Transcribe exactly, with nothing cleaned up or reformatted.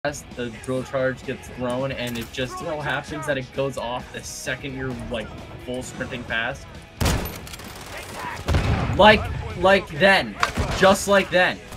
the drill charge gets thrown, and it just so happens that it goes off the second you're like full sprinting past. Like, like then, just like then.